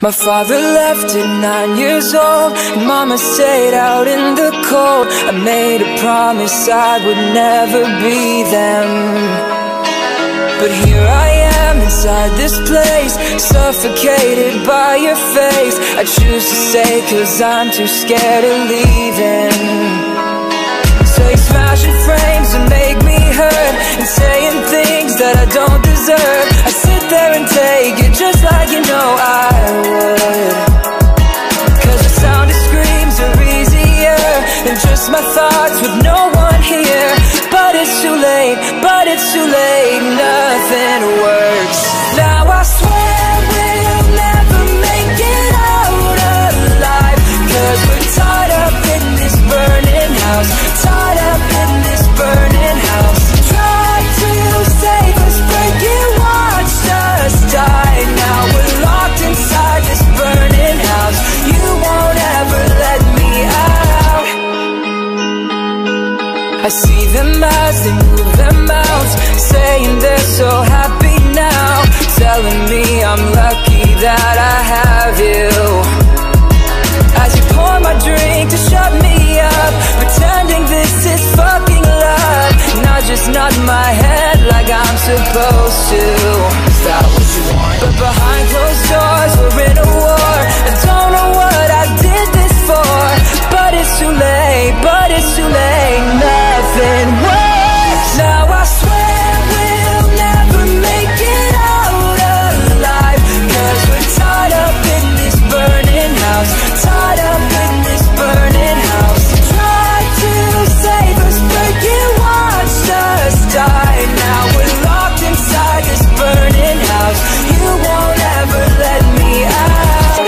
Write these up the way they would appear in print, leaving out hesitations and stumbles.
My father left at 9 years old, and mama stayed out in the cold. I made a promise I would never be them, but here I am inside this place, suffocated by your face. I choose to stay cause I'm too scared of leaving. So you're smashing frames and make me hurt, and saying things that I don't deserve. I sit there and take it just like you know I would, cause the sound of screams are easier than just my thoughts with no one here. But it's too late, but it's too late, nothing works. Now I swear we'll never make it out alive, cause we're tied up in this burning house, tied up in this burning house. Tried to save us, but you watched us die. Now we're locked inside this burning house. You won't ever let me out. I see them as they move their mouths, saying they're so happy now, telling me I'm lucky that I have you. As you pour my drink to shut me up, pretending this is fucking love, and I just nod my head like I'm supposed to. Is that what you want? But behind closed doors we're in a war. I don't know what I did this for, but it's too late, but it's too late, nothing works. Now I swear we'll never make it out alive, cause we're tied up in this burning house, tied up in this burning house. Tried to save us, but you watched us die. Now we're locked inside this burning house. You won't ever let me out.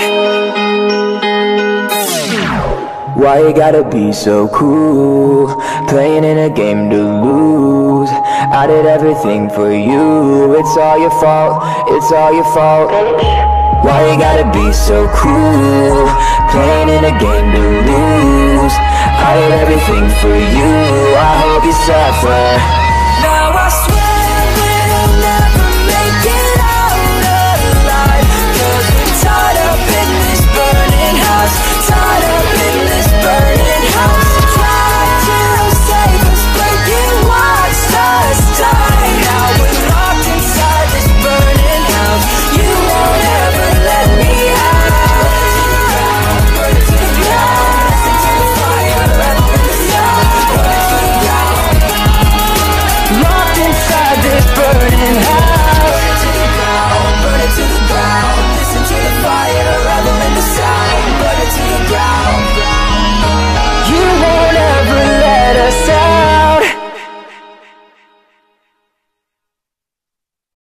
Why you gotta be so cruel, playing in a game to lose? I did everything for you, it's all your fault, it's all your fault. Why you gotta be so cruel, playing in a game to lose? I did everything for you, I hope you suffer.